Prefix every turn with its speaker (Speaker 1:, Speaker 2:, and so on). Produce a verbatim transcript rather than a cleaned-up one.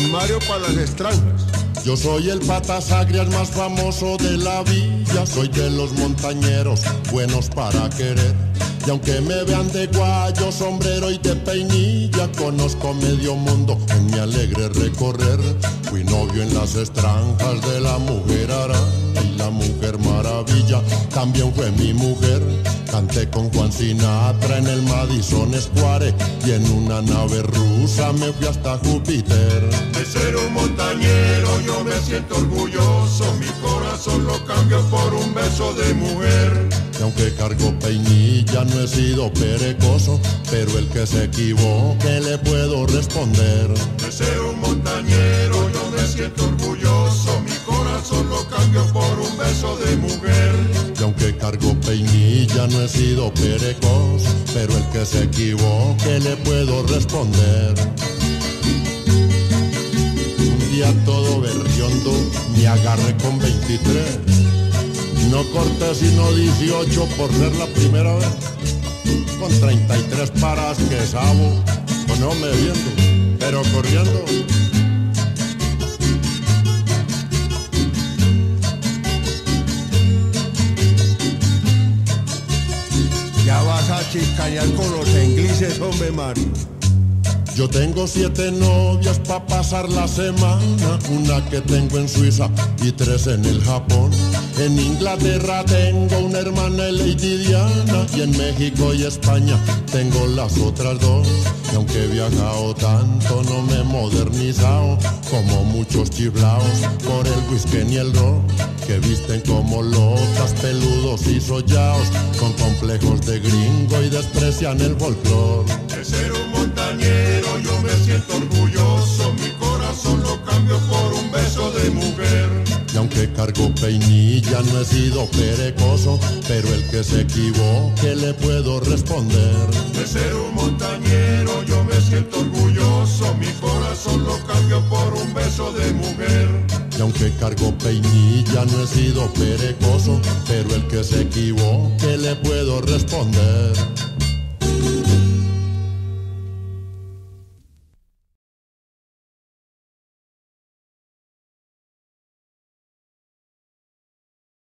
Speaker 1: Mario para las extranjas.
Speaker 2: Yo soy el patas agrias más famoso de la villa, soy de los montañeros, buenos para querer. Y aunque me vean de guayo, sombrero y de peinilla, conozco medio mundo en mi alegre recorrer. Fui novio en las extranjas de la mujer araña y la mujer maravilla también fue mi mujer. Canté con Juan Sinatra en el Madison Square y en una nave rusa me fui hasta Júpiter.
Speaker 3: De ser un montañero yo me siento orgulloso, mi corazón lo cambio por un beso de mujer.
Speaker 2: Y aunque cargo peinilla no he sido perezoso, pero el que se equivoque le puedo responder.
Speaker 3: De ser un montañero yo me siento orgulloso, mi corazón lo cambio por un beso de mujer.
Speaker 2: Y aunque cargo peinilla no he sido perezoso, pero el que se equivoque le puedo responder. Un día todo berriondo me agarré con veintitrés. No corté sino dieciocho por ser la primera vez. Con treinta y tres paras que sabo, pues no me viendo, pero corriendo.
Speaker 1: Ya vas a chicanear con los ingleses, hombre, Mario.
Speaker 2: Yo tengo siete novias pa' pasar la semana, una que tengo en Suiza y tres en el Japón. En Inglaterra tengo una hermana, Lady Diana, y en México y España tengo las otras dos. Y aunque he viajado tanto no me he modernizado como muchos chiflaos por el whisky ni el rock, que visten como locas, peludos y sollaos, con complejos de gringo y desprecian el folclor.
Speaker 3: De ser un montañero yo me siento orgulloso, mi corazón lo cambio por un beso de mujer.
Speaker 2: Y aunque cargo peinilla no he sido perezoso, pero el que se equivoque le puedo responder.
Speaker 3: De ser un montañero yo me siento orgulloso, mi corazón lo cambio por un beso de mujer.
Speaker 2: Y aunque cargo peinilla no he sido perezoso, pero el que se equivoque le puedo responder.